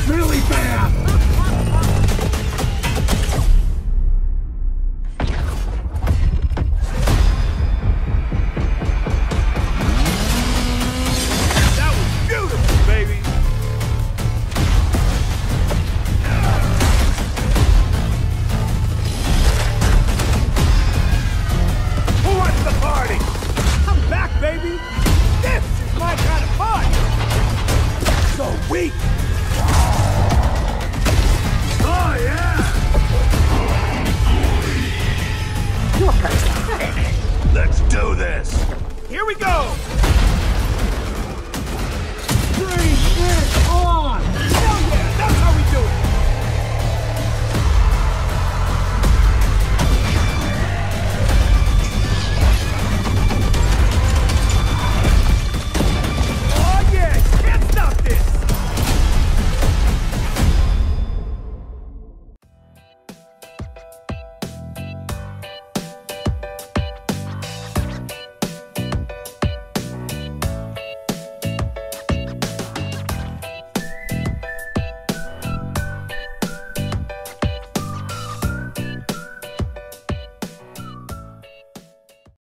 Really bad! That was beautiful, baby! Who wants the party? I'm back, baby! This is my kind of party! So weak! Oh, yeah! You're pathetic. Let's do this! Here we go!